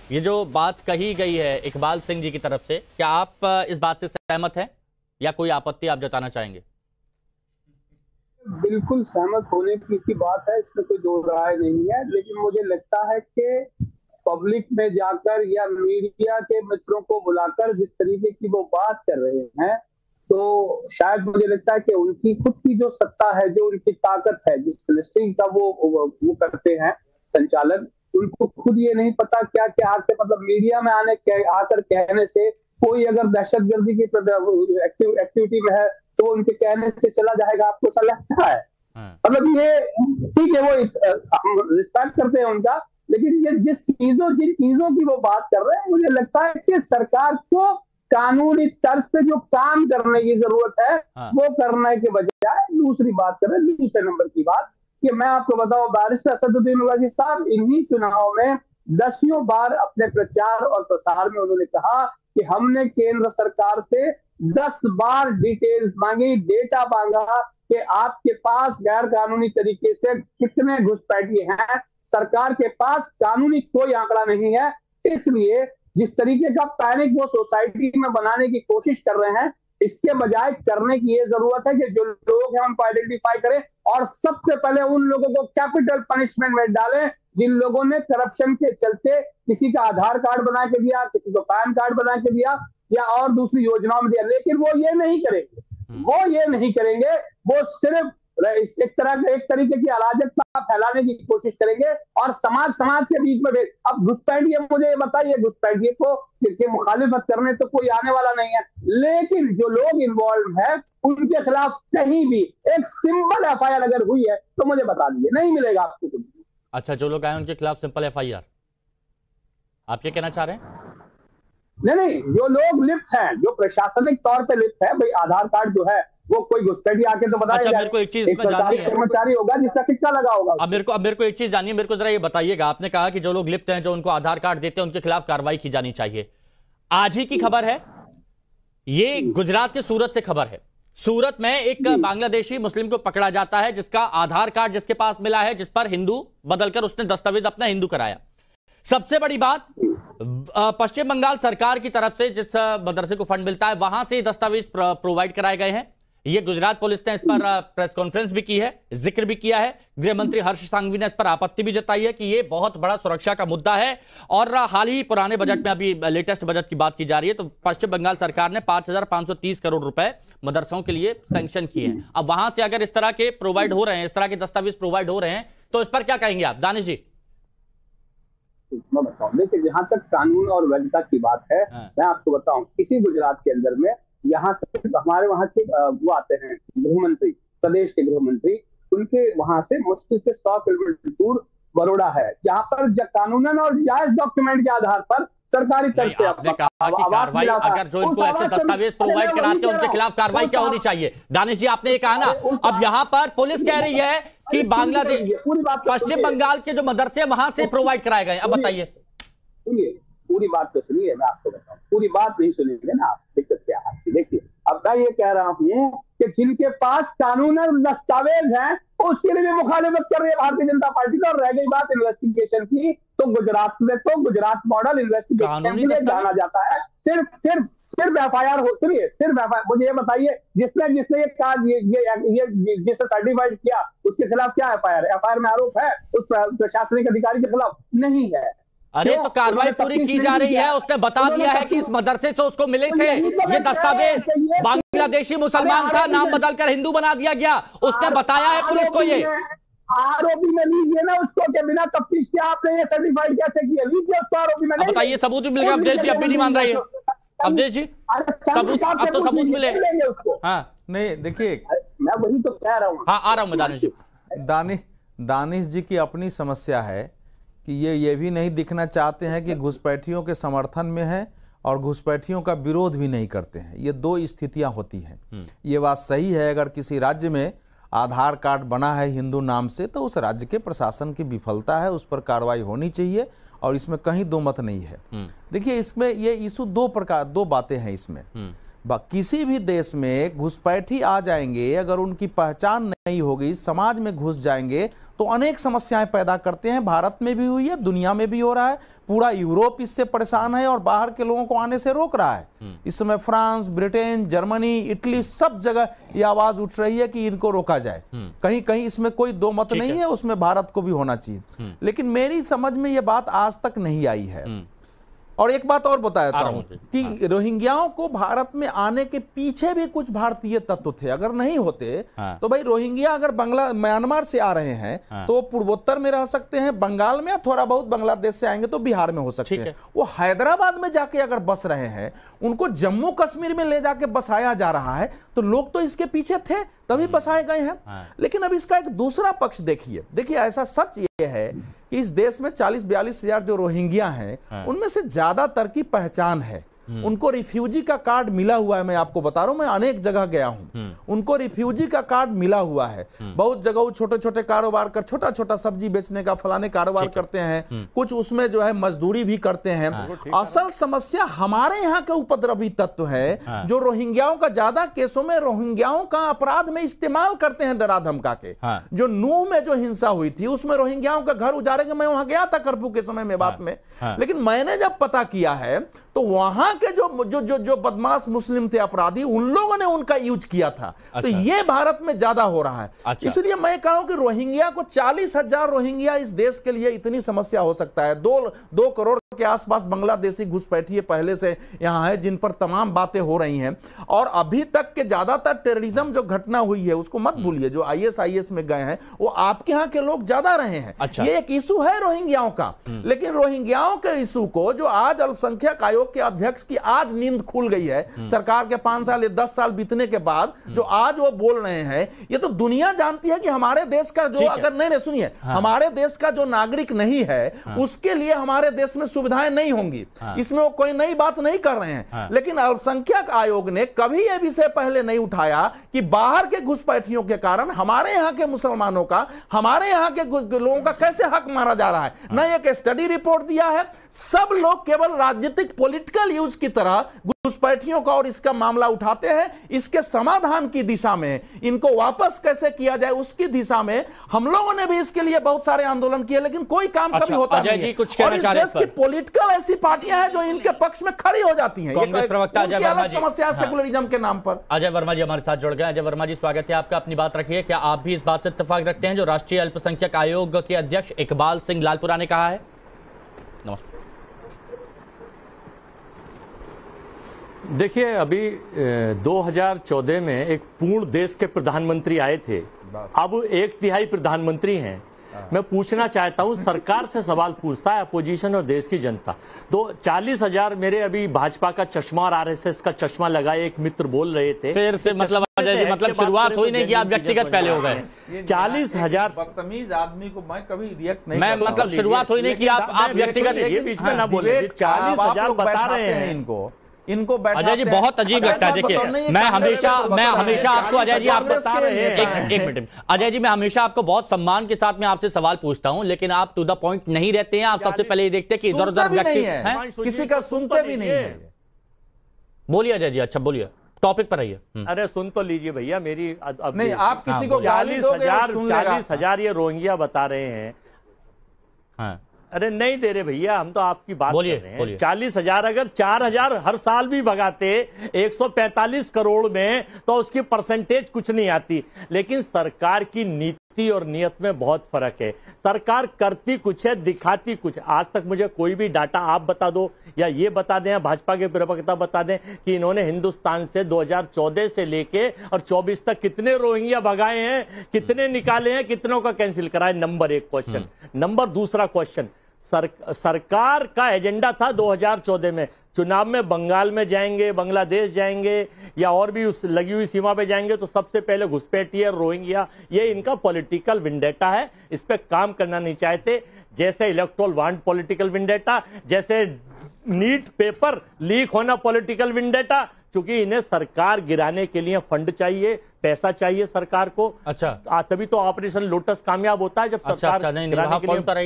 ये जो बात कही गई है इकबाल सिंह जी की तरफ से, क्या आप इस बात से सहमत हैं या कोई आपत्ति आप जताना चाहेंगे? बिल्कुल सहमत होने की बात है, इसमें कोई दो राय नहीं है। लेकिन मुझे लगता है कि पब्लिक में जाकर या मीडिया के मित्रों को बुलाकर जिस तरीके की वो बात कर रहे हैं, तो शायद मुझे लगता है कि उनकी खुद की जो सत्ता है, जो उनकी ताकत है, जिस मिनिस्ट्री का वो करते हैं संचालन, उनको खुद ये नहीं पता क्या क्या आके मतलब मीडिया में आकर कहने से कोई अगर दहशतगर्दी की एक्टिविटी में है तो उनके कहने से चला जाएगा, आपको ऐसा लगता है? मतलब ये ठीक है, वो हम रिस्पेक्ट करते हैं उनका, लेकिन ये जिन चीजों की वो बात कर रहे हैं, मुझे लगता है कि सरकार को कानूनी तर्ज पे जो काम करने की जरूरत है वो करने के बजाय दूसरी बात करें। दूसरे नंबर की बात कि मैं आपको बताऊं, बैरिस्टर असदुद्दीन ओवैसी साहब इन्हीं चुनाव में दसियों बार अपने प्रचार और प्रसार में उन्होंने कहा कि हमने केंद्र सरकार से 10 बार डिटेल्स मांगी, डेटा मांगा कि आपके पास गैर कानूनी तरीके से कितने घुसपैठिए हैं। सरकार के पास कानूनी कोई आंकड़ा नहीं है, इसलिए जिस तरीके का पैनिक वो सोसाइटी में बनाने की कोशिश कर रहे हैं, इसके बजाय करने की ये जरूरत है कि जो लोग हैं उनको आइडेंटिफाई करें और सबसे पहले उन लोगों को कैपिटल पनिशमेंट में डालें जिन लोगों ने करप्शन के चलते किसी का आधार कार्ड बना के दिया, किसी को पैन कार्ड बना के दिया या और दूसरी योजनाओं में दिया। लेकिन वो ये नहीं करेंगे, वो सिर्फ एक तरीके की अराजकता फैलाने की कोशिश करेंगे और समाज के बीच में अब घुसपैठिए, मुझे बताइए, घुसपैठिए को मुखालिफत करने तो कोई आने वाला नहीं है, लेकिन जो लोग इन्वॉल्व है उनके खिलाफ कहीं भी एक सिंपल एफआईआर अगर हुई है तो मुझे बता दीजिए, नहीं मिलेगा आपको कुछ भी। अच्छा, जो लोग आए उनके खिलाफ सिंपल एफआईआर, आप ये कहना चाह रहे हैं? नहीं, जो लोग लिप्त हैं, जो प्रशासनिक तौर पे लिप्त है, भाई आधार कार्ड जो है वो कोई घुसपैठी आके तो बताएगा। अच्छा, मेरे को एक चीज जाननी है, कर्मचारी होगा जिसका सिक्का लगा होगा। अब मेरे को एक चीज जाननी है, मेरे को जरा ये बताइएगा, आपने कहा कि जो लोग लिप्त हैं, जो उनको आधार कार्ड देते हैं, उनके खिलाफ कार्रवाई की जानी चाहिए। आज ही की खबर है, ये गुजरात के सूरत से खबर है। सूरत में एक बांग्लादेशी मुस्लिम को पकड़ा जाता है जिसका आधार कार्ड जिसके पास मिला है, जिस पर हिंदू बदलकर उसने दस्तावेज अपना हिंदू कराया। सबसे बड़ी बात, पश्चिम बंगाल सरकार की तरफ से जिस मदरसे को फंड मिलता है वहां से दस्तावेज प्रोवाइड कराए गए हैं। ये गुजरात पुलिस ने इस पर प्रेस कॉन्फ्रेंस भी की है, जिक्र भी किया है। गृह मंत्री हर्ष सांघवी ने इस पर आपत्ति भी जताई है कि ये बहुत बड़ा सुरक्षा का मुद्दा है। और हाल ही पुराने बजट में, अभी लेटेस्ट बजट की बात की जा रही है, तो पश्चिम बंगाल सरकार ने 5,530 करोड़ रुपए मदरसों के लिए सैंक्शन किए हैं। अब वहां से अगर इस तरह के प्रोवाइड हो रहे हैं, इस तरह के दस्तावेज प्रोवाइड हो रहे हैं, तो इस पर क्या कहेंगे आप, दानिश जी? मैं बताऊं, देखिए, जहां तक कानून और वैधता की बात है, मैं आपको बताऊं, किसी गुजरात के अंदर में यहाँ से हमारे वहां के वो आते हैं गृह मंत्री, प्रदेश के गृह मंत्री, उनके वहां से मुश्किल से 100 किलोमीटर दूर बड़ौदा है, जहाँ पर कानूनन और जायज डॉक्यूमेंट के आधार पर सरकारी तरफ से आपने कहा कि कार्रवाई, अगर जो इनको ऐसे दस्तावेज प्रोवाइड कराते हैं उनके खिलाफ कार्रवाई क्या होनी चाहिए? दानिश जी, आपने ये कहा ना, अब यहाँ पर पुलिस कह रही है कि बांग्लादेश, पश्चिम बंगाल के जो मदरसे वहां से प्रोवाइड कराए गए। अब बताइए, पूरी बात तो सुनिए, मैं आपको बताऊं, पूरी बात नहीं सुनेंगे ना आप, दिक्कत क्या है? देखिए, अब मैं ये कह रहा हूँ कि जिनके पास कानूनन दस्तावेज हैं उसके लिए भी मुखालिफत कर रही है भारतीय जनता पार्टी का। और रह गई बात इन्वेस्टिगेशन की, तो गुजरात में तो गुजरात मॉडल इन्वेस्टिगेशन के लिए जाना जाता है। सिर्फ एफआईआर हो, सुनिए, सिर्फ एफआईआर, मुझे ये बताइए, जिसने जिसने सर्टिफाइड किया उसके खिलाफ क्या एफआईआर में आरोप है उस प्रशासनिक अधिकारी के खिलाफ? नहीं है। अरे तो कार्रवाई पूरी की जा रही है। उसने बता दिया है कि इस मदरसे से उसको मिले थे ये दस्तावेज, बांग्लादेशी मुसलमान था, नाम बदलकर हिंदू बना दिया गया, उसने बताया है पुलिस को। ये आरोपी में लीजिए ना उसको, के बिना तफ्तीश के आपने ये सर्टिफाइड कैसे किया? लीजिए उसको आरोपी में। बताइए, सबूत भी मिल गया? अवधेश जी अब भी नहीं मान रही है। अवधेश जी, सबूत, अब तो सबूत मिले। हाँ, नहीं, देखिए, मैं वही तो कह रहा हूँ। हाँ, आ रहा हूँ मैं दानिश जी। दानिश जी की अपनी समस्या है कि ये भी नहीं दिखना चाहते हैं कि घुसपैठियों के समर्थन में है और घुसपैठियों का विरोध भी नहीं करते हैं। ये दो स्थितियां होती हैं। ये बात सही है, अगर किसी राज्य में आधार कार्ड बना है हिंदू नाम से तो उस राज्य के प्रशासन की विफलता है, उस पर कार्रवाई होनी चाहिए और इसमें कहीं दो मत नहीं है। देखिए, इसमें ये इशू दो बातें हैं इसमें। किसी भी देश में घुसपैठी आ जाएंगे, अगर उनकी पहचान नहीं होगी, समाज में घुस जाएंगे तो अनेक समस्याएं पैदा करते हैं। भारत में भी हुई है, दुनिया में भी हो रहा है, पूरा यूरोप इससे परेशान है और बाहर के लोगों को आने से रोक रहा है। इस समय फ्रांस, ब्रिटेन, जर्मनी, इटली, सब जगह ये आवाज उठ रही है कि इनको रोका जाए। कहीं कहीं इसमें कोई दो मत नहीं है, उसमें भारत को भी होना चाहिए। लेकिन मेरी समझ में ये बात आज तक नहीं आई है। और एक बात और बताता हूं कि रोहिंग्याओं को भारत में आने के पीछे भी कुछ भारतीय तत्व थे। अगर नहीं होते तो भाई रोहिंग्या अगर म्यांमार से आ रहे हैं तो वो पूर्वोत्तर में रह सकते हैं, बंगाल में, थोड़ा बहुत बांग्लादेश से आएंगे तो बिहार में हो सकते हैं। वो हैदराबाद में जाके अगर बस रहे हैं, उनको जम्मू कश्मीर में ले जाके बसाया जा रहा है, तो लोग तो इसके पीछे थे तभी बसाए गए हैं। लेकिन अब इसका एक दूसरा पक्ष देखिए, ऐसा सच ये है कि इस देश में 40-42 हजार जो रोहिंग्या हैं, उनमें से ज्यादातर की पहचान है। उनको रिफ्यूजी का कार्ड मिला हुआ है। मैं आपको बता रहा हूं, मैं अनेक जगह गया हूं, उनको रिफ्यूजी का कार्ड मिला हुआ है। बहुत जगह वो छोटे छोटे कारोबार कर, छोटा छोटा सब्जी बेचने का फलाने कारोबार करते हैं, कुछ उसमें जो है मजदूरी भी करते हैं। असल समस्या हमारे यहाँ के उपद्रवी तत्व है जो रोहिंग्याओं का ज्यादा केसों में रोहिंग्याओं का अपराध में इस्तेमाल करते हैं, डरा धमका के। जो नूह में जो हिंसा हुई थी उसमें रोहिंग्याओं का घर उजाड़े के, मैं वहां गया था कर्फ्यू के समय में बात में, लेकिन मैंने जब पता किया है तो वहां के जो बदमाश मुस्लिम थे अपराधी, उन लोगों ने उनका यूज किया था। तो ये भारत में ज्यादा हो रहा है। इसलिए मैं कह रहा हूं कि रोहिंग्या को 40,000 रोहिंग्या इस देश के लिए इतनी समस्या हो सकता है। 2 करोड़ के आसपास बांग्लादेशी घुसपैठिए पहले से यहां है, जिन पर तमाम बातें हो रही हैं। और अभी तक के ज्यादातर टेररिज्म जो घटना हुई है उसको मत भूलिए, जो ISIS में गए हैं वो आपके यहां के लोग ज्यादा रहे हैं। ये एक इशू है रोहिंग्याओं का, लेकिन रोहिंग्याओं के इशू को जो आज अल्पसंख्यक आयोग के अध्यक्ष की आज नींद खुल गई है, सरकार के 5 साल या 10 साल बीतने के बाद जो आज वो बोल रहे हैं, ये तो दुनिया जानती है कि हमारे देश का जो, अगर नहीं सुनिए, हमारे देश का जो नागरिक नहीं है उसके लिए हमारे देश में सुविधाएं नहीं होंगी। इसमें वो कोई नई बात नहीं कर रहे हैं। लेकिन अल्पसंख्यक आयोग ने कभी यह विषय पहले नहीं उठाया कि बाहर के घुसपैठियों के कारण हमारे यहां के मुसलमानों का, हमारे यहां के लोगों का कैसे हक मारा जा रहा है। न एक स्टडी रिपोर्ट दिया है, सब लोग केवल राजनीतिक पॉलिटिकल यूज की तरह घुसपैठियों का और इसका मामला उठाते हैं। इसके समाधान की दिशा में, इनको वापस कैसे किया जाए उसकी दिशा में हम लोगों ने भी इसके लिए बहुत सारे आंदोलन किए, लेकिन कोई काम कभी होता नहीं है। और इस देश की पॉलिटिकल ऐसी पार्टियां हैं जो इनके पक्ष में खड़ी हो जाती हैं। कांग्रेस प्रवक्ता अजय वर्मा जी, समस्या सेकुलरिज्म के नाम पर। अजय वर्मा जी हमारे साथ जुड़ गए। अजय वर्मा जी, स्वागत है आपका, अपनी बात रखिए। क्या आप भी इस बात से इत्तेफाक रखते हैं जो राष्ट्रीय अल्पसंख्यक आयोग के अध्यक्ष इकबाल सिंह लालपुरा ने कहा है? नमस्ते। देखिए, अभी 2014 में एक पूर्ण देश के प्रधानमंत्री आए थे, अब 1/3 प्रधानमंत्री हैं। मैं पूछना चाहता हूं, सरकार से सवाल पूछता है अपोजिशन और देश की जनता। तो 40,000 मेरे अभी भाजपा का चश्मा और RSS का चश्मा लगाए एक मित्र बोल रहे थे, फिर से मतलब अजय जी, मतलब शुरुआत हुई नहीं कि आप व्यक्तिगत पहले हो गए। 40,000 बदतमीज आदमी को मैं कभी रिएक्ट नहीं, मैं मतलब शुरुआत हुई नहीं कि आप व्यक्तिगत, ये बीच में ना बोले। 40,000 बता रहे हैं इनको अजय जी, बहुत अजीब लगता है। देखिए, मैं हमेशा आपको, अजय जी, आप बता रहे हैं, एक मिनट अजय जी, मैं हमेशा आपको बहुत सम्मान के साथ में आपसे सवाल पूछता हूं, लेकिन आप टू द पॉइंट नहीं रहते हैं। आप सबसे पहले ये देखते हैं कि इधर उधर व्यक्ति हैं, किसी का सुनते भी नहीं है। बोलिए अजय जी, अच्छा बोलिए, टॉपिक पर आइए। अरे सुन तो लीजिए भैया मेरी। नहीं, आप किसी को 40,000 ये रोहिंग्या बता रहे हैं। हाँ, अरे नहीं दे रहे भैया, हम तो आपकी बात कर रहे हैं। बोलिए। 40,000 अगर 4,000 हर साल भी भगाते 145 करोड़ में तो उसकी परसेंटेज कुछ नहीं आती। लेकिन सरकार की नीति और नियत में बहुत फर्क है। सरकार करती कुछ है, दिखाती कुछ। आज तक मुझे कोई भी डाटा आप बता दो या ये बता दें, भाजपा के प्रवक्ता बता दें कि इन्होंने हिंदुस्तान से 2014 से लेके और 24 तक कितने रोहिंग्या भगाए हैं, कितने निकाले हैं, कितनों का कैंसिल कराए। Number 1 question. नंबर दूसरा क्वेश्चन, सरकार का एजेंडा था 2014 में चुनाव में बंगाल में जाएंगे, बांग्लादेश जाएंगे या और भी उस लगी हुई सीमा पे जाएंगे तो सबसे पहले घुसपैठिए रोहिंग्या, ये इनका पॉलिटिकल विंडेटा है। इस पे काम करना नहीं चाहते। जैसे इलेक्टोरल वांट पॉलिटिकल विंडेटा, जैसे नीट पेपर लीक होना पॉलिटिकल विंडेटा। क्योंकि इन्हें सरकार गिराने के लिए फंड चाहिए, पैसा चाहिए सरकार को। अच्छा, तभी तो ऑपरेशन लोटस कामयाब होता है, जब सरकार गिराने के लिए।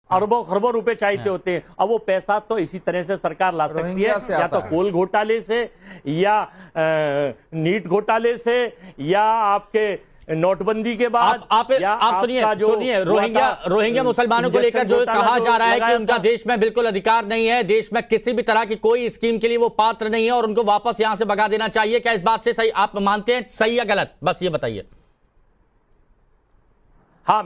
अरबों खरबों रुपए चाहिए होते हैं। अब वो पैसा तो इसी तरह से सरकार ला सकती है, या तो कोल घोटाले से, या नीट घोटाले से, या आपके नोटबंदी के बाद। आप सुनिए, रोहिंग्या मुसलमानों को लेकर जो कहा जा रहा है कि उनका देश में बिल्कुल अधिकार नहीं है, देश में किसी भी तरह की कोई स्कीम के लिए वो पात्र नहीं है और उनको वापस यहां से भगा देना चाहिए, क्या इस बात से सही आप मानते हैं, सही या गलत, बस ये बताइए। हाँ,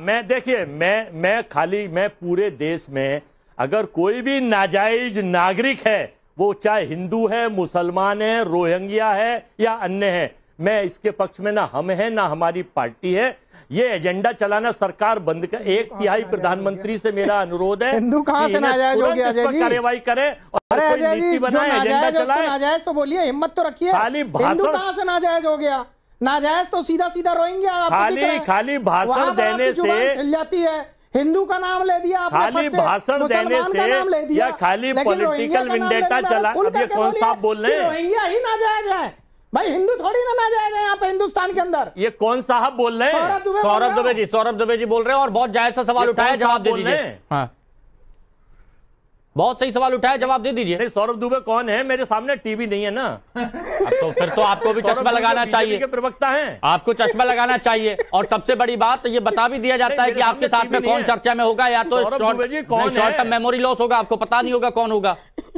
मैं पूरे देश में अगर कोई भी नाजायज नागरिक है, वो चाहे हिंदू है, मुसलमान है, रोहिंग्या है या अन्य है, मैं इसके पक्ष में ना हम है ना हमारी पार्टी है। ये एजेंडा चलाना सरकार बंद कर। 1/3 प्रधानमंत्री से मेरा अनुरोध है, हिंदू कहां से नाजायज हो गया अजय जी? कार्रवाई करे और कोई नीति बनाए, एजेंडा चलाए। नाजायज तो बोलिए, हिम्मत तो रखिए। हिंदू कहां से नाजायज हो गया? नाजायज तो सीधा सीधा रोहिंग्या। खाली भाषण देने से हिल जाती है। हिंदू का नाम ले दिया आपने, खाली भाषण देने से या खाली पॉलिटिकल विंडेटा चला। अब ये कौन सा आप बोल रहे हैं? रोहिंग्या ही नाजायज है भाई, हिंदू थोड़ी ना नाजायज है यहाँ पे हिंदुस्तान के अंदर। ये कौन साहब बोल रहे हैं? सौरभ दुबे जी बोल रहे हैं और बहुत जायज सा सवाल उठाया, जवाब दे दीजिए। हाँ, बहुत सही सवाल उठाया, जवाब दे दीजिए। नहीं, सौरभ दुबे कौन है? मेरे सामने टीवी नहीं है ना। तो फिर तो आपको भी चश्मा लगाना चाहिए। के प्रवक्ता हैं, आपको चश्मा लगाना चाहिए। और सबसे बड़ी बात ये बता भी दिया जाता है कि आपके साथ में कौन चर्चा में होगा, या तो शॉर्ट टर्म मेमोरी लॉस होगा, आपको पता नहीं होगा कौन होगा।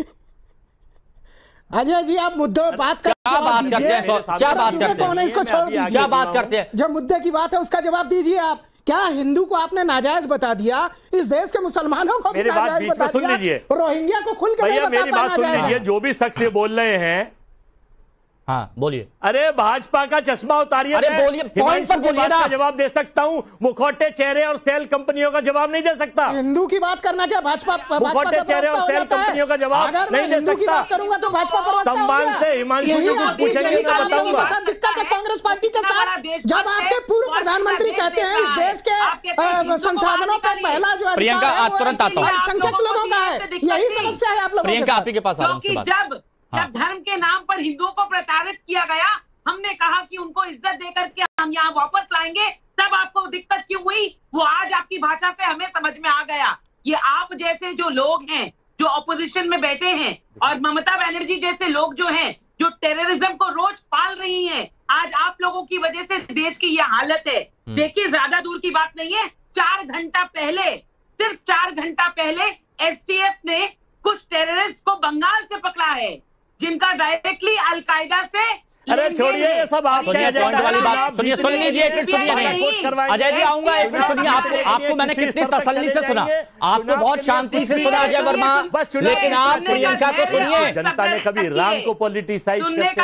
अजय जी, आप मुद्दे पे बात करते हैं, क्या बात करते हैं, इसको छोड़ दीजिए। क्या बात करते हैं? जो मुद्दे की बात है उसका जवाब दीजिए आप। क्या हिंदू को आपने नाजायज बता दिया, इस देश के मुसलमानों को भी नाजायज बता दिया, रोहिंग्या को खुल के नहीं बता मेरी बात सुन लीजिए। जो भी शख्स ये बोल रहे हैं, हाँ बोलिए। अरे भाजपा का चश्मा उतारिए। अरे बोलिए, पॉइंट पर बोलिए ना। जवाब दे सकता हूं, मुखौटे चेहरे और सेल कंपनियों का जवाब नहीं दे सकता। हिंदू की बात करना क्या भाजपा? मुखौटे चेहरे और सेल कंपनियों का जवाब नहीं दे सकता। बात करूंगा तो भाजपा सम्मान से हिमांशु जी को पूछेंगे, मैं बताऊंगा। दिक्कत है कांग्रेस पार्टी के साथ, जब आपके पूर्व प्रधानमंत्री कहते हैं इस देश के संसाधनों पर पहला जो प्रियंका, आप तुरंत आता हूं। अल्पसंख्यक लोगों का है, यही समस्या है आप लोगों। प्रियंका, आप ही के पास आ रहा हूं। जब धर्म के नाम पर हिंदुओं को प्रताड़ित किया गया, हमने कहा कि उनको इज्जत देकर के हम यहाँ वापस लाएंगे, तब आपको दिक्कत क्यों हुई? वो आज आपकी भाषा से हमें समझ में आ गया। ये आप जैसे जो लोग हैं, जो ऑपोजिशन में बैठे हैं, और ममता बनर्जी जैसे लोग जो हैं, जो टेररिज्म को रोज पाल रही हैं, आज आप लोगों की वजह से देश की ये हालत है। देखिए, ज्यादा दूर की बात नहीं है, 4 घंटा पहले, सिर्फ 4 घंटा पहले एसटीएफ ने कुछ टेररिस्ट को बंगाल से पकड़ा है, जिनका डायरेक्टली अलकायदा से। अरे छोड़िए ये सब आप पॉइंट वाली बात सुनिए, सुन लीजिए एक मिनट, सुनिए नहीं अजय जी, आऊंगा एक मिनट, सुनिए। आपको मैंने कितनी तसल्ली से सुना, आपको बहुत शांति से सुना अजय वर्मा, लेकिन आप प्रियंका को सुनिए। जनता ने कभी राम को पॉलिटिसाइज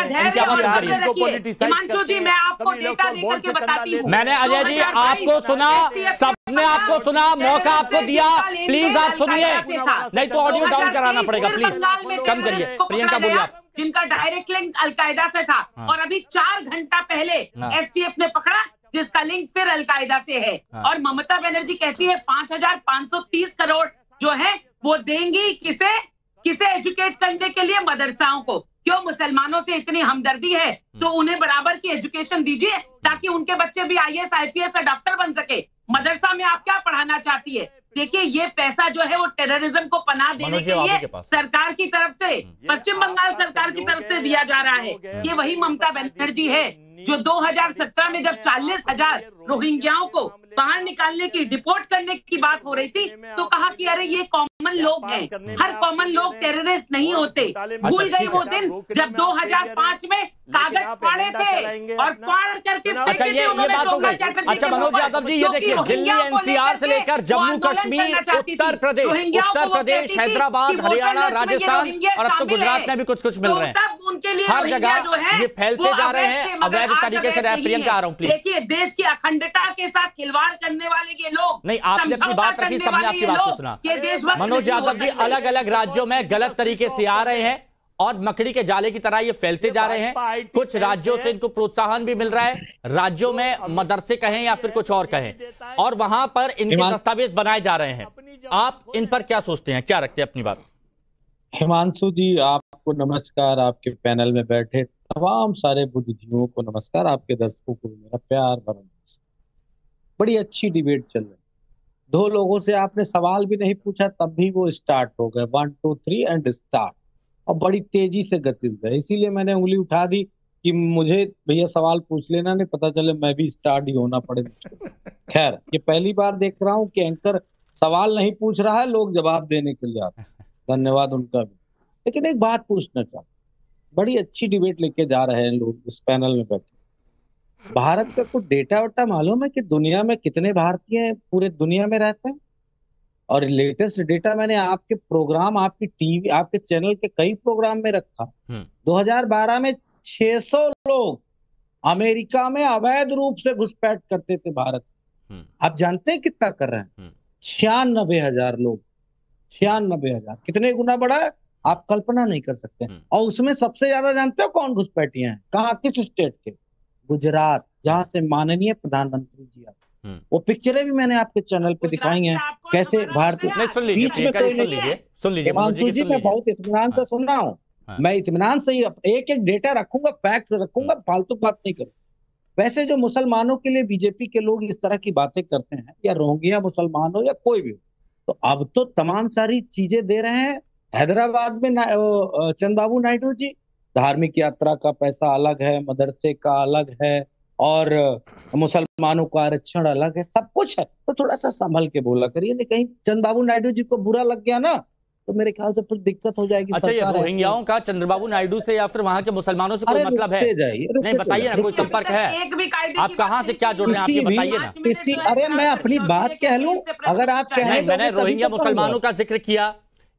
हिमांशु जी, मैं आपको डेटा देकर के बताती हूँ। मैंने अजय जी आपको सुना, सबने आपको सुना, मौका आपको दिया, प्लीज आप सुनिए, नहीं तो ऑडियो डाउन कराना पड़ेगा, प्लीज कम करिए। प्रियंका बोलिए आप। जिनका डायरेक्ट लिंक अलकायदा से था, और अभी 4 घंटा पहले एसटीएफ ने पकड़ा, जिसका लिंक फिर अलकायदा से है। और ममता बनर्जी कहती है 5,530 करोड़ जो है वो देंगी किसे एजुकेट करने के लिए? मदरसाओं को। क्यों? मुसलमानों से इतनी हमदर्दी है तो उन्हें बराबर की एजुकेशन दीजिए, ताकि उनके बच्चे भी IAS IPS और डॉक्टर बन सके। मदरसा में आप क्या पढ़ाना चाहती है? देखिए, ये पैसा जो है वो टेररिज्म को पनाह देने के लिए सरकार की तरफ से, पश्चिम बंगाल सरकार की तरफ से दिया जा रहा है। ये वही ममता बनर्जी है जो 2017 में जब 40,000 रोहिंग्याओं को बाहर निकालने की, डिपोर्ट करने की बात हो रही थी, तो कहा कि अरे ये कॉमन लोग हैं, हर कॉमन लोग टेररिस्ट नहीं होते। भूल गए वो दिन जब 2005 में कागज फाड़े थे और फाड़ करके अच्छा, ये बात हो गई। अच्छा मनोज यादव जी, ये देखिए, दिल्ली NCR से लेकर जम्मू कश्मीर, उत्तर प्रदेश, हैदराबाद, हरियाणा, राजस्थान और अब तो गुजरात में भी कुछ मिल रहे हैं। उनके लिए हर जगह ये फैलते जा रहे हैं अवैध तरीके से। प्रियंका आ रहा हूँ प्लीज। देखिए, देश की अखंडता के साथ खिलवाड़ करने वाले ये लोग, नहीं आपने अपनी बात रखी, सबने आपकी बात को सुना। मनोज यादव जी, अलग अलग राज्यों में गलत तरीके से आ रहे हैं और मकड़ी के जाले की तरह ये फैलते जा रहे हैं। कुछ राज्यों से इनको प्रोत्साहन भी मिल रहा है, राज्यों में मदरसे कहें या फिर कुछ और कहें, और वहां पर इनके दस्तावेज बनाए जा रहे हैं। आप इन पर क्या सोचते हैं, क्या रखते हैं अपनी बात? हिमांशु जी, आपको नमस्कार, आपके पैनल में बैठे तमाम सारे बुद्धिजीवियों को नमस्कार, आपके दर्शकों को मेरा प्यार भरा। बड़ी अच्छी डिबेट चल रही है। 2 लोगों से आपने सवाल भी नहीं पूछा तब भी वो स्टार्ट हो गए, 1 2 3 एंड स्टार्ट, और बड़ी तेजी से गतिज गए। इसीलिए मैंने उंगली उठा दी कि मुझे भैया सवाल पूछ लेना, नहीं पता चले मैं भी स्टार्ट ही होना पड़े मुझको। खैर, ये पहली बार देख रहा हूँ कि एंकर सवाल नहीं पूछ रहा है, लोग जवाब देने के लिए आते हैं, धन्यवाद उनका भी। लेकिन एक बात पूछना चाहता, बड़ी अच्छी डिबेट लेके जा रहे हैं लोग इस पैनल में बैठे। भारत का कुछ डेटा वटा मालूम है कि दुनिया में कितने भारतीय पूरे दुनिया में रहते हैं? और लेटेस्ट डेटा मैंने आपके प्रोग्राम, आपकी टीवी, आपके चैनल के कई प्रोग्राम में रखा। 2012 में 600 लोग अमेरिका में अवैध रूप से घुसपैठ करते थे भारत। आप जानते हैं कितना कर रहे हैं? 96,000 लोग। 96,000 कितने गुना बढ़ा है आप कल्पना नहीं कर सकते। और उसमें सबसे ज्यादा जानते हो कौन घुसपैठिए हैं? कहाँ, किस स्टेट के? गुजरात, जहां से माननीय प्रधानमंत्री जी आते। वो पिक्चरें भी मैंने आपके चैनल पे दिखाई हैं, कैसे भारतीय बीच में सुन लीजिए हिमांशु जी, मैं बहुत इत्मीनान से सुन रहा हूँ। मैं इत्मीनान से ही एक एक डेटा रखूंगा, फैक्ट्स रखूंगा, फालतू बात नहीं करूंगा। वैसे जो मुसलमानों के लिए बीजेपी के लोग इस तरह की बातें करते हैं, या रोहिंग्या मुसलमान हो या कोई भी हो, तो अब तो तमाम सारी चीजें दे रहे हैं। हैदराबाद में चंद्रबाबू नायडू जी, धार्मिक यात्रा का पैसा अलग है, मदरसे का अलग है, और मुसलमानों का आरक्षण अलग है, सब कुछ है। तो थोड़ा सा संभल के बोला करिए, नहीं कहीं चंद्रबाबू नायडू जी को बुरा लग गया ना तो मेरे ख्याल से फिर दिक्कत हो जाएगी। अच्छा, ये रोहिंग्याओं का चंद्रबाबू नायडू से या फिर वहां के मुसलमानों से कोई मतलब है? नहीं, बताइए ना, कोई संपर्क है? आप कहाँ से क्या जुड़ रहे हैं, आप ये बताइए ना। अरे मैं अपनी बात कह लूं, अगर आप कह रहे हैं, मैंने रोहिंग्या मुसलमानों का जिक्र किया।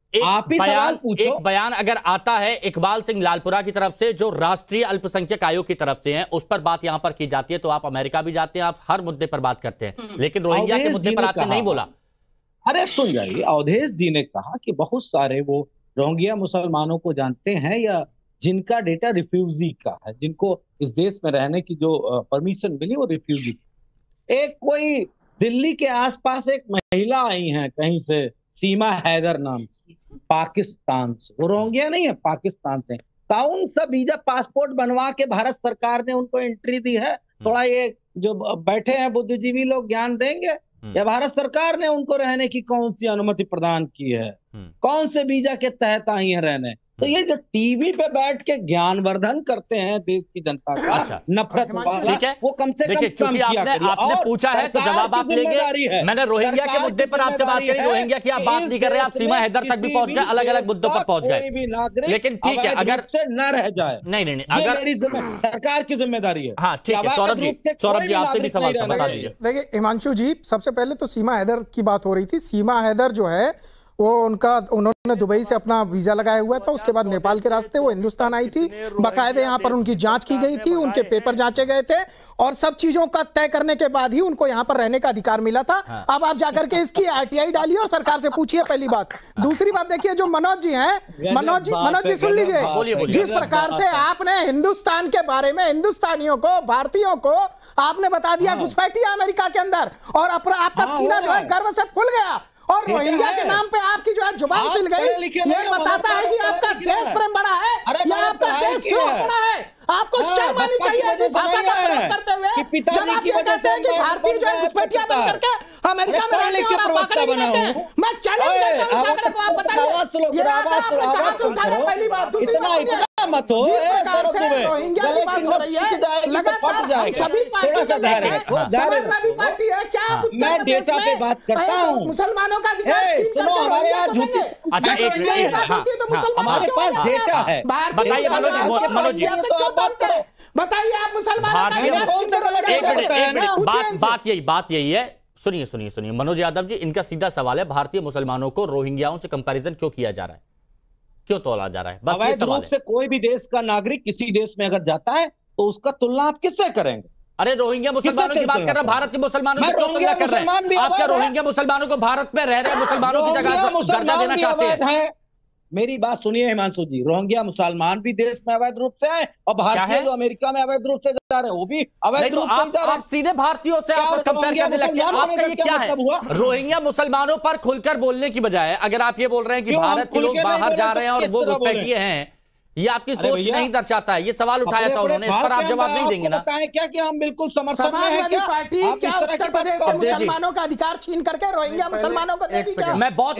एक बयान अगर आता है इकबाल सिंह लालपुरा की तरफ से, जो राष्ट्रीय अल्पसंख्यक आयोग की तरफ से है, उस पर बात यहां पर की जाती है, तो आप अमेरिका भी जाते हैं, आप हर मुद्दे पर बात करते हैं, लेकिन रोहिंग्या के मुद्दे पर आपने नहीं बोला। अरे सुन जाइए, अवधेश जी ने कहा कि बहुत सारे वो रोहिंग्या मुसलमानों को जानते हैं, या जिनका डेटा रिफ्यूजी का है, जिनको इस देश में रहने की जो परमिशन मिली वो रिफ्यूजी। एक कोई दिल्ली के आसपास एक महिला आई है कहीं से, सीमा हैदर नाम, पाकिस्तान से। वो रोहिंग्या नहीं है, पाकिस्तान से। कौन सा वीजा पासपोर्ट बनवा के भारत सरकार ने उनको एंट्री दी है? थोड़ा ये जो बैठे हैं बुद्धिजीवी लोग ज्ञान देंगे। या भारत सरकार ने उनको रहने की कौन सी अनुमति प्रदान की है? कौन से वीजा के तहत आई है रहने? तो ये जो टीवी पे बैठ के ज्ञानवर्धन करते हैं देश की जनता का, अच्छा, नफरत वाला, ठीक है, वो कम से कम चूंकि आपने पूछा है तो जवाब आप लेंगे। मैंने रोहिंग्या के मुद्दे पर आपसे बात करी, रोहिंग्या की आप बात नहीं कर रहे, आप सीमा हैदर तक भी पहुंच गए, अलग अलग मुद्दों पर पहुंच गए। लेकिन ठीक है, अगर न रह जाए, नहीं, अगर सरकार की जिम्मेदारी है। हाँ ठीक है, सौरभ जी आपसे भी सवाल था, बता दीजिए। देखिए हिमांशु जी, सबसे पहले तो सीमा हैदर की बात हो रही थी। सीमा हैदर जो है वो उन्होंने दुबई से अपना वीजा लगाया हुआ था, उसके बाद नेपाल के रास्ते वो हिंदुस्तान आई थी, बाकायदे यहाँ पर उनकी जांच की गई थी, उनके पेपर जांचे गए थे, और सब चीजों का तय करने के बाद ही उनको यहाँ पर रहने का अधिकार मिला था। अब आप जाकर के इसकी आरटीआई डालिए और सरकार से पूछिए, पहली बात। दूसरी बात देखिए, जो मनोज जी हैं, मनोज जी सुन लीजिए, जिस प्रकार से आपने हिंदुस्तान के बारे में, हिंदुस्तानियों को, भारतीयों को आपने बता दिया घुसपैठी अमेरिका के अंदर, और आपका सीना जो है गर्व से फूल गया, और रोहिंग्या के नाम पे आपकी जो है जुबान चल गई। ये बताता है कि आपका देश प्रेम बड़ा है या आपका देश क्यों बड़ा है। आपको शर्म आनी चाहिए ऐसी भाषा का प्रयोग करते हुए, जब आप ये कहते हैं कि भारतीय जो है घुसपैठिया बन करके अमेरिका में रहते हैं और आप बाकड़े भी रहते हैं। मैं चैलेंज करता हूं सागर को, आप बताइए ये आपने कहां से उठाया? पहली बात। दूसरी बात, जिस प्रकार से रोहिंग्या की बात हो रही है, लगातार हम सभी पार्टी के समाजवादी पार्टी है, क्या आप उत्तर प्रदेश में मुसलमानों का अधिकार छीन करके रोहिंग्या को देंगे? अच्छा, एक हमारे पास डेटा है, बताइए मनोज जी, बताइए आप मुसलमान बात यही है। सुनिए मनोज यादव जी, इनका सीधा सवाल है, भारतीय मुसलमानों को रोहिंग्याओं से कंपैरिजन क्यों किया जा रहा है, क्यों तोला जा रहा है? बस ये सवाल है। से कोई भी देश का नागरिक किसी देश में अगर जाता है तो उसका तुलना आप किससे करेंगे? अरे रोहिंग्या मुसलमानों की बात कर रहा हूं, भारत के मुसलमानों से क्यों तुलना कर रहे हैं? आप क्या रोहिंग्या मुसलमानों को भारत में रह रहे मुसलमानों की जगह दर्जा देना चाहते हैं? मेरी बात सुनिए हिमांशु जी, रोहिंग्या मुसलमान भी देश में अवैध रूप से आए, और भारतीय जो अमेरिका में अवैध रूप से जा रहे हैं वो भी अवैध रूप से जा रहे हैं। आप सीधे भारतीयों से आप कंपेयर करने लगते हैं। आपका ये क्या है? रोहिंग्या मुसलमानों पर खुलकर बोलने की बजाय अगर आप ये बोल रहे हैं कि भारत के लोग बाहर जा रहे हैं और वो घुसपैठिए हैं, ये आपकी सोच नहीं दर्शाता है। ये सवाल उठाया था उन्होंने, इस पर आप जवाब नहीं देंगे ना? क्या कि हम बिल्कुल समर्थन में हैं समाजवादी क्या? पार्टी क्या उत्तर प्रदेश के मुसलमानों का अधिकार छीन करके रोहिंग्या मुसलमानों को देगी क्या? मैं बहुत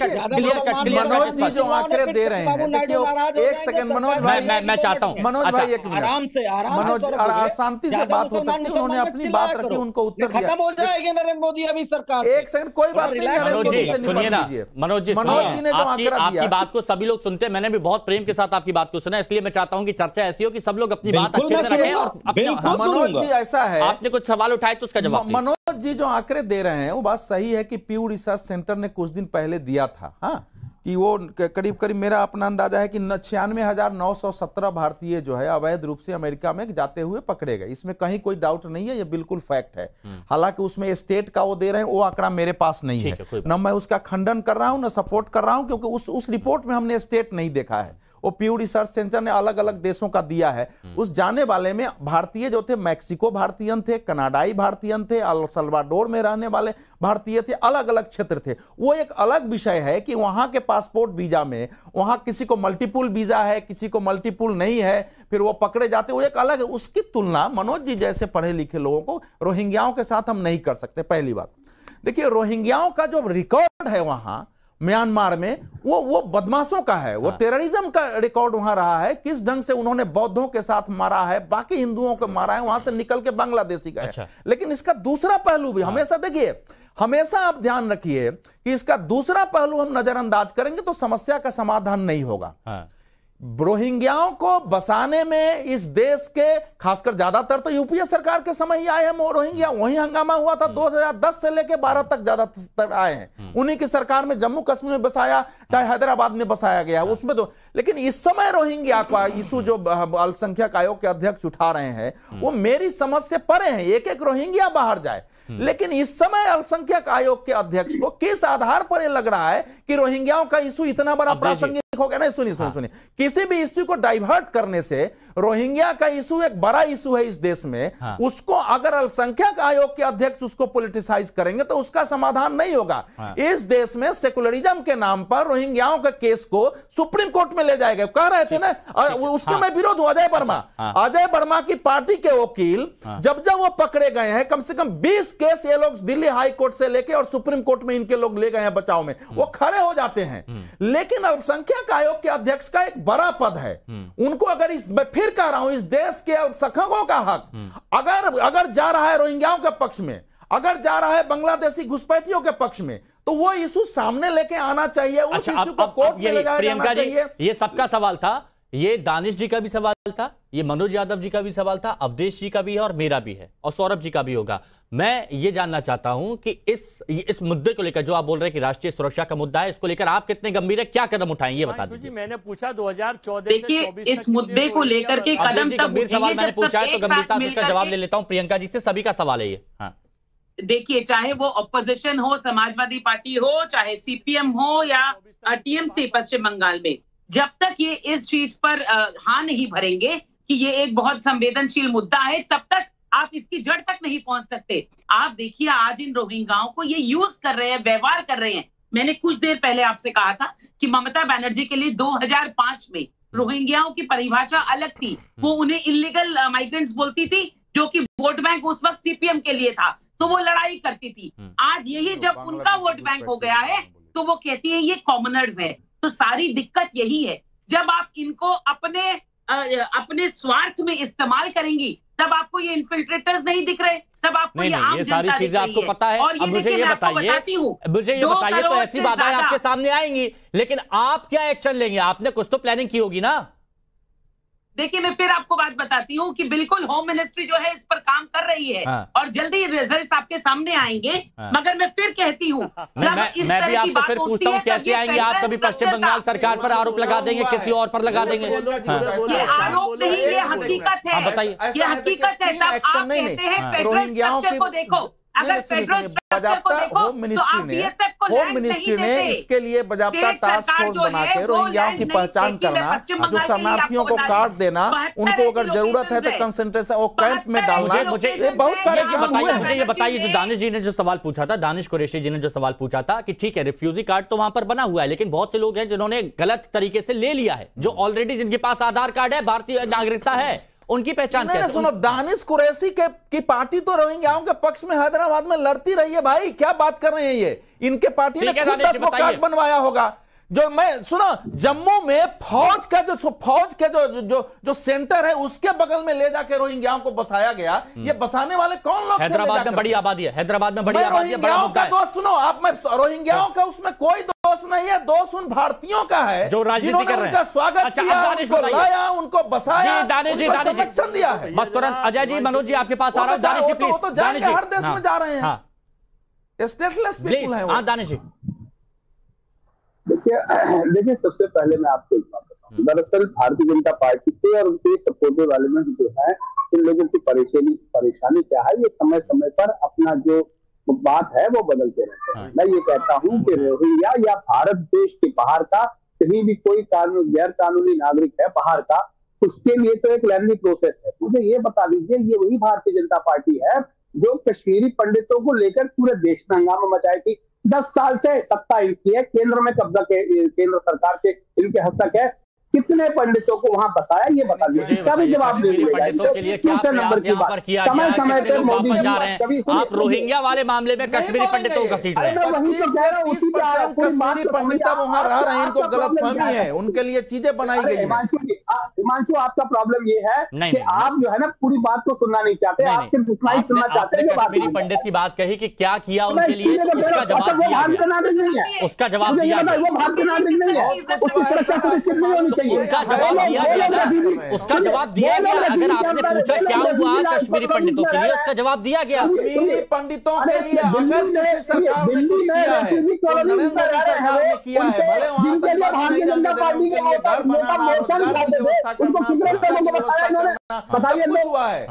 मनोज जी जो आंकड़े दे रहे हैं, देखिए एक सेकंड मनोज भाई, मैं चाहता हूं मनोज भाई एक मिनट, आराम से मनोज शांति से बात हो सकती है। उन्होंने अपनी बात रखी, उनको उत्तर दिया। खत्म हो जाएगी नरेंद्र मोदी अभी सरकार। एक सेकंड, कोई बात नहीं, मनोज जी सुनिए ना, मनोज जी ने जो आंकड़ा दिया, आपकी बात को सभी लोग सुनते हैं, मैंने भी बहुत प्रेम के साथ आपकी बात को सुना, इसलिए मैं चाहता हूं कि चर्चा ऐसी हो कि सब लोग अपनी बात अच्छे से रखें और मनोज जी ऐसा है, आपने कुछ सवाल उठाए तो उसका जवाब। मनोज जी जो आंकड़े दे रहे हैं वो बात सही है कि पीयू रिसर्च सेंटर ने कुछ दिन पहले दिया था, हाँ, कि वो करीब करीब मेरा अपना अंदाजा है कि 96,917 भारतीय जो है अवैध रूप से अमेरिका में जाते हुए पकड़े गए। इसमें कहीं कोई डाउट नहीं है, ये बिल्कुल फैक्ट है। हालांकि उसमें स्टेट का वो दे रहे हैं, वो आंकड़ा मेरे पास नहीं है, न मैं उसका खंडन कर रहा हूं न सपोर्ट कर रहा हूं, क्योंकि उस रिपोर्ट में हमने स्टेट नहीं देखा है। वो पीयू रिसर्च सेंटर ने अलग अलग देशों का दिया है। उस जाने वाले में भारतीय जो थे, मैक्सिको भारतीय थे, कनाडाई भारतीय थे, अल सल्वाडोर में रहने वाले भारतीय थे, अलग अलग क्षेत्र थे। वो एक अलग विषय है कि वहां के पासपोर्ट वीजा में, वहां किसी को मल्टीपुल वीजा है, किसी को मल्टीपुल नहीं है, फिर वो पकड़े जाते, वो एक अलग है। उसकी तुलना मनोज जी जैसे पढ़े लिखे लोगों को रोहिंग्याओं के साथ हम नहीं कर सकते। पहली बात देखिए, रोहिंग्याओं का जो रिकॉर्ड है वहां म्यांमार में, वो बदमाशों का है, वो टेररिज्म का रिकॉर्ड वहां रहा है। किस ढंग से उन्होंने बौद्धों के साथ मारा है, बाकी हिंदुओं को मारा है, वहां से निकल के बांग्लादेशी गए। अच्छा। लेकिन इसका दूसरा पहलू भी हमेशा देखिए, हमेशा आप ध्यान रखिए कि इसका दूसरा पहलू हम नजरअंदाज करेंगे तो समस्या का समाधान नहीं होगा। रोहिंग्याओं को बसाने में इस देश के, खासकर ज्यादातर तो यूपीए सरकार के समय ही आए हैं रोहिंग्या, वहीं हंगामा हुआ था। 2010 से लेकर 12 तक ज्यादातर आए हैं, उन्हीं की सरकार में जम्मू कश्मीर में बसाया, चाहे हैदराबाद में बसाया गया उसमें तो। लेकिन इस समय रोहिंग्या का इशू जो अल्पसंख्यक आयोग के अध्यक्ष उठा रहे हैं, वो मेरी समझ से परे हैं। एक एक रोहिंग्या बाहर जाए, लेकिन इस समय अल्पसंख्यक आयोग के अध्यक्ष को किस आधार पर यह लग रहा है कि रोहिंग्याओं का इशू इतना बड़ा प्रासंगिक हो गया? नहीं, सुनिए, किसी भी इशू को डाइवर्ट करने से रोहिंग्या का इशू एक बड़ा इशू है इस देश में। उसको अगर अल्पसंख्यक आयोग के अध्यक्ष उसको पॉलिटिसाइज करेंगे तो उसका समाधान नहीं होगा। इस देश में सेकुलरिज्म के नाम पर रोहिंग्याओं के केस को सुप्रीम कोर्ट में ले जाएगा। कह रहे थे ना, उसके मैं विरोध हूं। अजय वर्मा की पार्टी के वकील जब वो पकड़े गए हैं, कम से कम 20 केस ये लोग दिल्ली हाई कोर्ट से लेके और सुप्रीम कोर्ट में इनके लोग ले गए हैं बचाव में, वो खड़े हो जाते हैं। लेकिन अल्पसंख्यक आयोग के अध्यक्ष का एक बड़ा पद है, उनको अगर फिर कह रहा हूं, इस देश के अल्पसंख्यकों का हक अगर जा रहा है रोहिंग्याओं के पक्ष में, अगर जा रहा है बांग्लादेशी घुसपैठियों के पक्ष में, तो वो इशू सामने लेके आना चाहिए। उस इशू को कोर्ट में ले जाना चाहिए। ये सबका सवाल था, ये दानिश जी का भी सवाल था, ये मनोज यादव जी का भी सवाल था, अवधेश जी का भी है और मेरा भी है और सौरभ जी का भी होगा। मैं ये जानना चाहता हूं कि इस मुद्दे को लेकर जो आप बोल रहे हैं कि राष्ट्रीय सुरक्षा का मुद्दा है, इसको लेकर आप कितने गंभीर है, क्या कदम उठाएंगे ये बता दीजिए। मैंने पूछा 2014 देखिए, इस मुद्दे को लेकर के कदम तब गंभीर सवाल मैंने पूछा है तो गंभीरता से इसका जवाब ले लेता हूं प्रियंका जी से। सभी का सवाल है ये। देखिए, चाहे वो ऑपोजिशन हो, समाजवादी पार्टी हो, चाहे सीपीएम हो या टीएमसी पश्चिम बंगाल में, जब तक ये इस चीज पर हाँ नहीं भरेंगे कि ये एक बहुत संवेदनशील मुद्दा है, तब तक आप इसकी जड़ तक नहीं पहुंच सकते। आप देखिए, आज इन रोहिंग्याओं को ये यूज कर रहे हैं, व्यवहार कर रहे हैं। मैंने कुछ देर पहले आपसे कहा था कि ममता बनर्जी के लिए 2005 में रोहिंग्याओं की परिभाषा अलग थी। वो उन्हें इलीगल माइग्रेंट्स बोलती थी, जो कि वोट बैंक उस वक्त सीपीएम के लिए था, तो वो लड़ाई करती थी। आज यही जब उनका वोट बैंक हो गया है, तो वो कहती है ये कॉमनर्स है। तो सारी दिक्कत यही है, जब आप इनको अपने स्वार्थ में इस्तेमाल करेंगी, तब आपको ये इन्फिल्ट्रेटर्स नहीं दिख रहे, तब आपको ये आम जनता दिख रही आपको पता है। और ये देखिए, मैं आपको बताती हूँ, मुझे ये बताइए, तो ऐसी बातें आपके सामने आएंगी, लेकिन आप क्या एक्शन लेंगे? आपने कुछ तो प्लानिंग की होगी ना। देखिए, मैं फिर आपको बात बताती हूँ कि बिल्कुल होम मिनिस्ट्री जो है इस पर काम कर रही है और जल्दी रिजल्ट्स आपके सामने आएंगे। मगर मैं फिर कहती हूँ, जब इस तरह की बात उठती है, कैसे आएंगे आप? कभी पश्चिम बंगाल सरकार पर आरोप लगा देंगे, किसी और पर लगा देंगे? ये आरोप नहीं, ये हकीकत है। बताइए, ये हकीकत है। तब आप कहते हैं फेडरल स्ट्रक्चर को देखो, अगर फेडरल स्ट्रक्चर को देखो तो आप बीएसएफ को होम लैंड नहीं मिनिस्ट्री ने देते। इसके लिए बजाबता स्टेट टास्क सरकार फोर्स जो बना है के वो रोहिंग्याओं लैंड की नहीं पहचान देती। मैं करना, पश्चिम जो बंगाल के लिए शरणार्थियों आपको को बता कार्ड दूं, देना, 72 उनको अगर ऐसी जरूरत है तो लोकेशंस कंसंट्रेशन और कैंप में 72 डालना, मुझे ये बहुत सारे लोकेशंस काम हुए मुझे हैं। ये बताइए, जो दानिश जी ने जो सवाल पूछा था, दानिश कुरैशी जी ने जो सवाल पूछा था कि ठीक है रिफ्यूजी कार्ड तो वहां पर बना हुआ है, लेकिन बहुत से लोग हैं जिन्होंने गलत तरीके से ले लिया है, जो ऑलरेडी जिनके पास आधार कार्ड है, भारतीय नागरिकता है, उनकी पहचान नहीं, कैसे? सुनो, दानिश कुरैशी की पार्टी तो रोहिंग्याओं के पक्ष में हैदराबाद में लड़ती रही है भाई, क्या बात कर रहे हैं ये? इनके पार्टी ने ठीक है, खुद दानिश जी 10 वो बताइए। कार्ड बनवाया होगा। जो मैं सुनो, जम्मू में फौज के जो सेंटर है उसके बगल में ले जाके रोहिंग्याओं को बसाया गया। ये बसाने वाले कौन लोग थे? हैदराबाद में बड़ी आबादी है, हैदराबाद में बड़ी मैं आबादी है, बड़ा रोहिंग्याओं मुद्दा का है। दोष सुनो आप, मैं रोहिंग्याओं का उसमें कोई दोष नहीं है, दोष उन भारतीयों का है जो राजनीति जिन्होंने कर रहे हैं। उनका स्वागत अच्छा, किया, अब दानिश उनको बताइए। लाया, उनको बसाया, जी, दानिश जी, उनको दानिश जी। संरक्षण दिया है। बस तुरंत अजय जी, मनोज जी आपके पास आ रहा हूं। दानिश जी वो प्लीज, तो जाएंगे, दानिश जी हर देश में जा रहे हैं। हाँ स्टेटलेस प्लीज, पीपुल है वो। हाँ दानिश जी। देखिए सबसे पहले मैं आपको एक बात बताऊं, दरअसल भारतीय जनता पार्टी के और उनके सपोर्टिव एलिमेंट जो है, इन लोगों की परेशानी क्या है, ये समय समय पर अपना जो बात है वो बदलते रहते हैं। मैं ये कहता हूं कि रोहिंग्या या भारत देश के बाहर का कहीं भी कोई गैर कानूनी नागरिक है बाहर का, उसके लिए तो एक लैंडी प्रोसेस है। मुझे ये बता दीजिए, ये वही भारतीय जनता पार्टी है जो कश्मीरी पंडितों को लेकर पूरे देश में हंगामा मचाई थी। 10 साल से सत्ता इनकी है, केंद्र में कब्जा केंद्र सरकार से इनके हस्तक है। कितने पंडितों को वहां बसाया ये बता दीजिए, इसका भी जवाब दे दीजिएगा। पंडितों के लिए क्या प्रयास यहाँ पर किया गया है? समय कितने पर लोग मोदी वापस जी जा रहे हैं? आप रोहिंग्या वाले मामले में कश्मीरी पंडितों को घसीट रहे हैं। अरे वही तो कह रहा हूं, उसी पे आ रहा हूं। पूरी बात कश्मीरी तो पंडित समझिए, वहां रह रहे हैं, इनको आपका problem गलतफहमी क्या है, उनके लिए चीजें बनाई अरे गई हैं। हिमांशु आपका प्रॉब्लम ये है नहीं, कि नहीं, आप जो है ना पूरी बात को सुनना नहीं चाहते, नहीं, आप सिर्फ उतना ही आपने सुनना चाहते हैं। कश्मीरी पंडित की बात कही कि क्या किया उनके लिए, उसका जवाब दिया भारतीय गया। नागरिक नहीं है, उसका जवाब मुझे ये दिया बताइए, गया। वो भारतीय नागरिक नहीं है, उसकी सुरक्षा सुनिश्चित नहीं होनी चाहिए। उनका जवाब दिया गया ना, उसका जवाब दिया गया। अगर आपने पूछा क्या हुआ कश्मीरी पंडितों के लिए, उसका जवाब दिया गया। कश्मीरी पंडितों के लिए अगर किसी सरकार ने कुछ किया है, तो नरेंद्र मोदी सरकार ने किया है, भले वहां तक बात नहीं जाने दे रहे, उनके लिए घर बनाना, रोजगार की व्यवस्था करना, शिक्षा की व्यवस्था करना, सब कुछ हुआ है।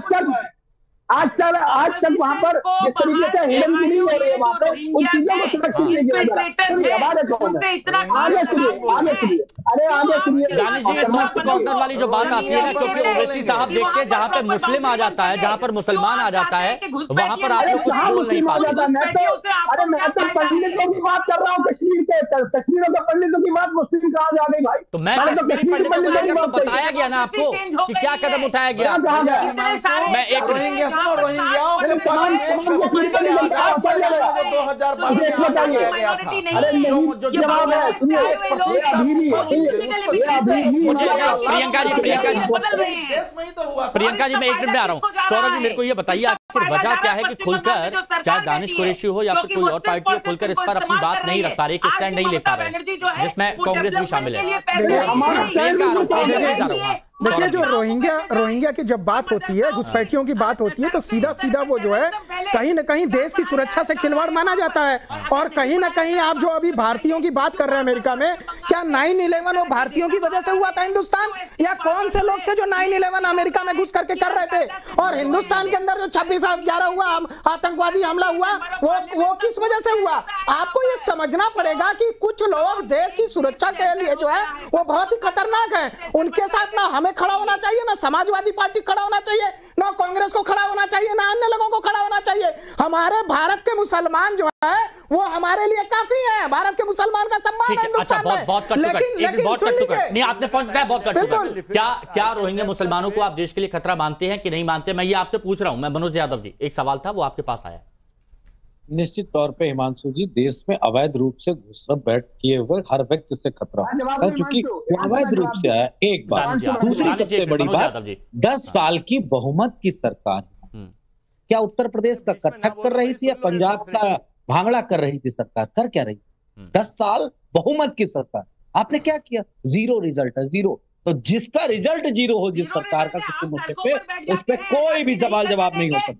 आज तक वहां पर जिस तरीके से हिडनगिरी हो रही है वहां पर, उन चीजों को सुरक्षित नहीं किया जा रहा। आगे सुनिए, अरे आगे सुनिए। दानिश जी, सॉफ्ट कॉर्नर वाली जो बात आती है ना, क्योंकि ओवैसी साहब देखते हैं जहां पे मुस्लिम आ जाता है, जहां पर मुसलमान आ जाता है, वहां पर आप लोग कुछ बोल नहीं पाते। मैं तो पंडितों की बात कर रहा हूँ, कश्मीरों के पंडितों की बात मुस्लिम कहाँ जा गई भाई? तो मैं कश्मीरी पंडितों को लेकर तो बताया गया ना आपको कि क्या कदम उठाया गया। मैं एक रोहिंग्याओं के पास में कश्मीर के आजाद कर लिया गया, जो 2012 में आजाद किया गया था। जो जवाब है, प्रियंका जी मैं एक मिनट में आ रहा हूँ। सौरभ जी मेरे को ये बताइए आखिर वजह क्या है कि खुलकर, चाहे दानिश कुरैशी हो या फिर कोई और पार्टी हो, खुलकर इस पर अपनी बात नहीं रख पा रही, स्टैंड नहीं ले पा रहे, जिसमें कांग्रेस भी शामिल है। देखिए, जो रोहिंग्या की जब बात होती है, घुसपैठियों की बात होती है, तो सीधा वो जो है कहीं ना कहीं देश की सुरक्षा से खिलवाड़ माना जाता है। और कहीं ना कहीं आप जो अभी भारतीयों की बात कर रहे हैं अमेरिका में, क्या 9/11 वो भारतीयों की वजह से हुआ था हिंदुस्तान, या कौन से लोग थे जो 9/11 अमेरिका में घुस करके कर रहे थे? और हिंदुस्तान के अंदर जो 26/11 हुआ आतंकवादी हमला हुआ, वो किस वजह से हुआ? आपको ये समझना पड़ेगा कि कुछ लोग देश की सुरक्षा के लिए जो है वो बहुत ही खतरनाक है। उनके साथ ना हमें खड़ा होना चाहिए, ना समाजवादी पार्टी खड़ा होना चाहिए, ना कांग्रेस को खड़ा होना चाहिए, ना अन्य लोगों को खड़ा होना चाहिए। हमारे भारत के मुसलमान जो है वो हमारे लिए काफी है। भारत के मुसलमान का सम्मान है हिंदुस्तान में। लेकिन सुन लीजिए, नहीं आपने पॉइंट बताया बहुत कट। क्या रोहिंग्या मुसलमानों को आप देश के लिए खतरा मानते हैं कि नहीं मानते? मैं ये आपसे पूछ रहा हूं। मैं मनोज यादव जी, एक सवाल था वो आपके पास आया। निश्चित तौर पे हिमांशु जी, देश में अवैध रूप से घुसपैठ किए हुए हर व्यक्ति से खतरा है, क्योंकि अवैध रूप से आया। एक बात, दूसरी सबसे बड़ी बात, 10 साल की बहुमत की सरकार, क्या उत्तर प्रदेश का कथक कर रही थी या पंजाब का भांगड़ा कर रही थी सरकार? कर क्या रही? 10 साल बहुमत की सरकार, आपने क्या किया? जीरो रिजल्ट है, जीरो। तो जिसका रिजल्ट जीरो हो, जिस सरकार का, किसी मुद्दे पे, उस पर कोई भी सवाल जवाब नहीं हो सकता।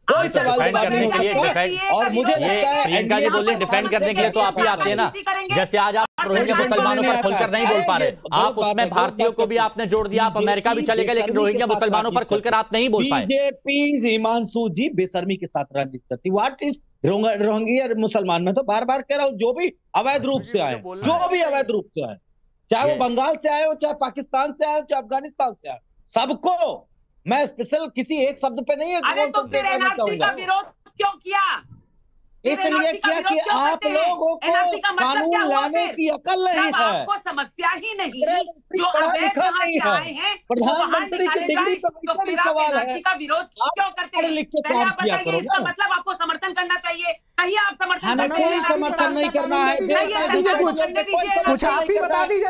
कोई सवाल डिफेंड जवाब करने नहीं के लिए होता है। डिफेंड, और मुझे लगता ये है प्रियंका जी बोल रही डिफेंड करने के लिए तो आप ही आते हैं ना। जैसे आज आप रोहिंग्या मुसलमानों पर खुलकर नहीं बोल पा रहे, आप उसमें भारतीयों को भी आपने जोड़ दिया, आप अमेरिका भी चले गए, लेकिन रोहिंग्या मुसलमानों पर खुलकर आप नहीं बोल पाए। बीजेपी हिमांशु जी बेशर्मी के साथ राजनीति करती। व्हाट इज रोहिंग्या मुसलमान? मैं तो बार बार कह रहा हूँ, जो भी अवैध रूप से आए, जो भी अवैध रूप से आए, चाहे वो बंगाल से आए हो, चाहे पाकिस्तान से आए हो, चाहे अफगानिस्तान से आए, सबको मैं स्पेशल किसी एक शब्द पे नहीं है। अरे तो फिर एनआरसी का विरोध क्यों किया? इसलिए क्या कि आप लोगों को कानून लाने की अकल नहीं है। आपको समस्या ही नहीं, जो अवैध यहाँ से आए हैं प्रधानमंत्री की डिग्री तो फिर आप एनआरसी का विरोध क्यों करते हैं? पहले आप बताइए, इसका मतलब आपको समर्थन करना चाहिए। कहीं आप समर्थन करते हैं? समर्थन नहीं करना है। कुछ आप ही बता दीजिए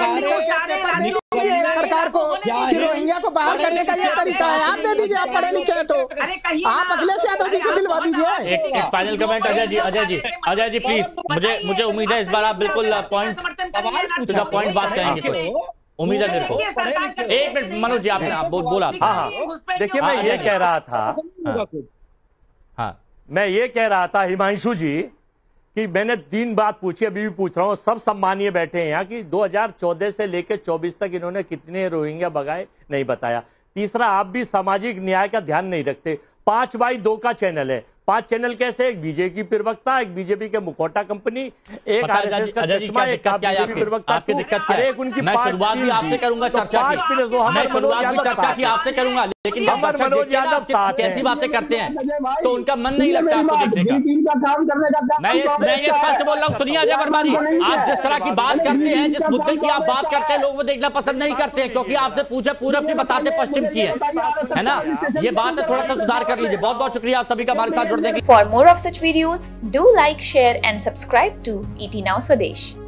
सरकार को कि रोहिंग्या को बाहर करने का ये तरीका है। आप दे दीजिए, आप पढ़े लिखे हैं तो आप अखिलेश यादव जी से दिलवा दीजिए। एक final comment Ajay ji please, मुझे उम्मीद है इस बार आप बिल्कुल पॉइंट बात करेंगे, कुछ उम्मीद है मेरे को। एक मिनट मनोज जी, आपने बोला। हाँ, देखिए मैं ये कह रहा था, हाँ मैं ये कह रहा था हिमांशु जी कि मैंने 3 बात पूछी, अभी भी पूछ रहा हूं, सब सम्मानीय बैठे हैं यहाँ कि 2014 से लेकर 24 तक इन्होंने कितने रोहिंग्या भगाए नहीं बताया। तीसरा, आप भी सामाजिक न्याय का ध्यान नहीं रखते। 5x2 का चैनल है, 5 चैनल कैसे? एक बीजेपी प्रवक्ता, एक बीजेपी के मुखौटा कंपनी, एक आरएसएस का चश्मा, एक बीजेपी प्रवक्ता। आपकी दिक्कत क्या है? उनकी मैं शुरुआत भी आपसे करूंगा चर्चा की, मैं शुरुआत भी चर्चा की आपसे करूंगा, लेकिन मनोज यादव कैसी बातें करते हैं तो उनका मन नहीं लगता आपको देखने का। मैं ये स्पष्ट बोल रहा हूँ, सुनिए अजय वर्मा जी, आप जिस तरह की बात करते हैं, जिस मुद्दे की आप बात करते हैं, लोग वो देखना पसंद नहीं करते हैं, क्योंकि आपसे पूछे पूरब की बताते पश्चिम की है ना। ये बात है, थोड़ा सा सुधार कर लीजिए। बहुत बहुत शुक्रिया आप सभी का हमारे साथ जुड़ने के लिए। For more of such videos, do like, share and subscribe to ET Now Swadesh.